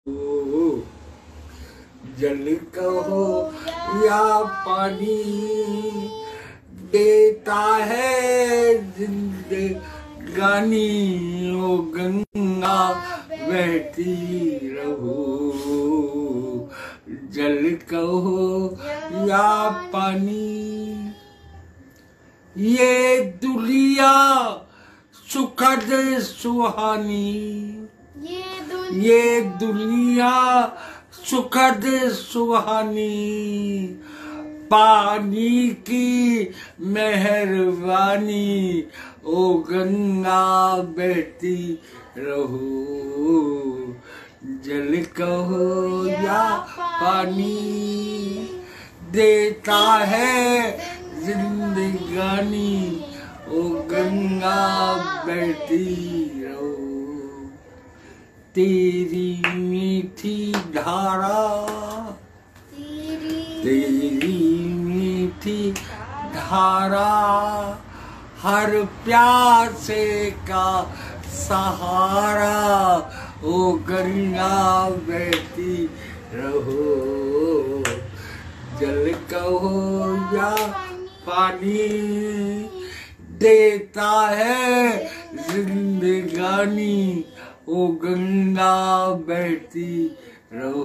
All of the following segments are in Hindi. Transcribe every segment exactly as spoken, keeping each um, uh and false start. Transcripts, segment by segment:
जल कहो या पानी देता है जिंदगानी, ओ गंगा बहती रहो। जल कहो या पानी, ये दुनिया सुखद सुहानी, ये दुनिया सुखद सुहानी, पानी की मेहरबानी, ओ गंगा बहती रहो। जल कहो या पानी देता है जिंदगानी, ओ गंगा बहती रहो। तेरी मीठी धारा, तेरी मीठी धारा, हर प्यासे का सहारा, ओ गंगा बहती रहो। जल कहो या पानी देता है जिंदगानी, ओ गंगा बहती रहो,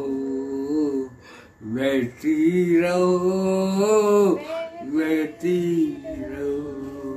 बहती रहो, बहती रहो।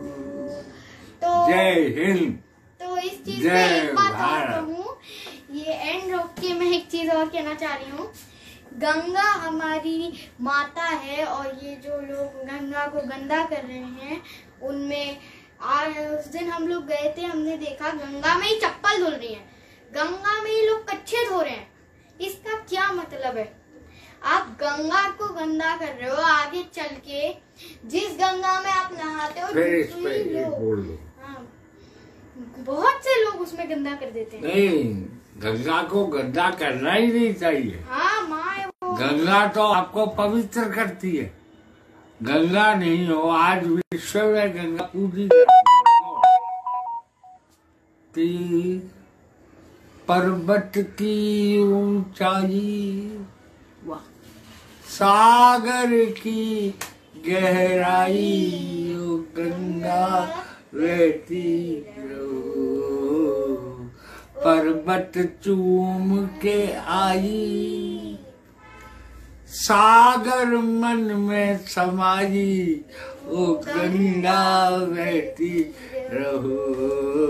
जय हिंद, तो इस चीज जय में एक बात और भारत। कहूँ, ये एंड रोक के मैं एक चीज और कहना चाह रही हूँ। गंगा हमारी माता है, और ये जो लोग गंगा को गंदा कर रहे हैं, उनमें आज उस दिन हम लोग गए थे, हमने देखा गंगा में ही चप्पल धुल रही है, गंगा में ही लोग कच्छे धो रहे हैं। इसका क्या मतलब है? आप गंगा को गंदा कर रहे हो, आगे चल के जिस गंगा में आप नहाते हो, फिर इस पे एक बोल दो। हाँ, बहुत से लोग उसमें गंदा कर देते हैं। नहीं, गंगा को गंदा करना ही नहीं चाहिए। हाँ माँ, वो गंगा तो आपको पवित्र करती है। गंगा नहीं हो, आज विश्व में गंगा पूजी जाती है। पर्वत की ऊंचाई, सागर की गहराई, ओ गंगा बहती रहो। पर्वत चूम के आई, सागर मन में समाई, ओ गंगा बहती रहो।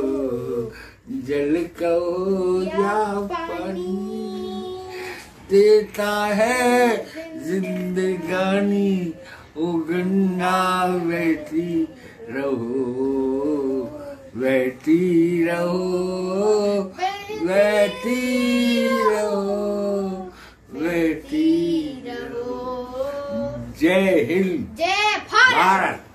जल कहो या पानी देता है जिंदगानी, ओ गंगा बहती रहो, बहती रहो, बहती रहो, बहती रहो। जय हिंद, जय भारत। भारत।